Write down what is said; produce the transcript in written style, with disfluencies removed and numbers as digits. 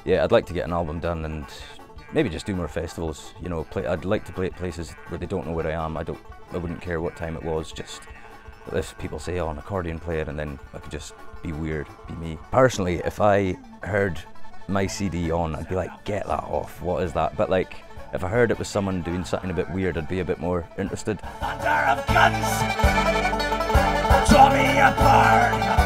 yeah, I'd like to get an album done and maybe just do more festivals. You know, I'd like to play at places where they don't know where I am. I wouldn't care what time it was. Just if people say, "Oh, an accordion player," and then I could just be weird, be me. Personally, if I heard my CD on, I'd be like, "Get that off! What is that?" But like, if I heard it was someone doing something a bit weird, I'd be a bit more interested. Thunder of guns tore me apart.